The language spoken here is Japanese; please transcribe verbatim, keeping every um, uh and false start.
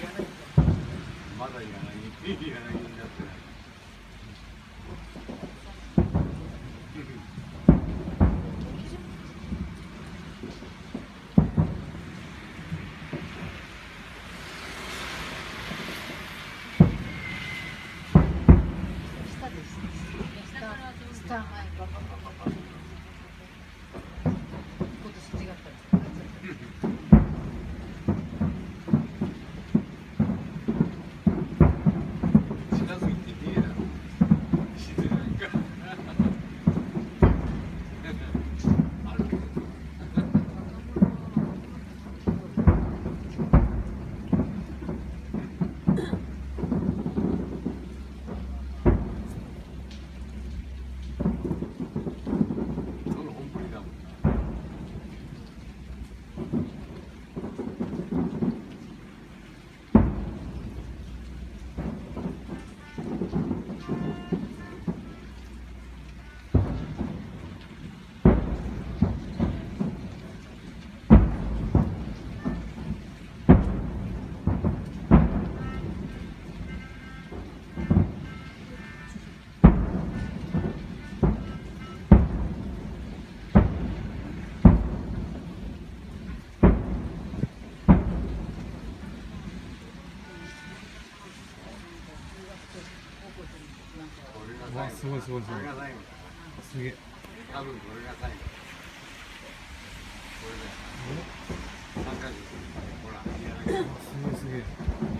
まだいらない、いらないになってない。 わ、すごいすごいすごい。すげえ。 多分これが最後。これで。三回ほら。 すげえすげえ。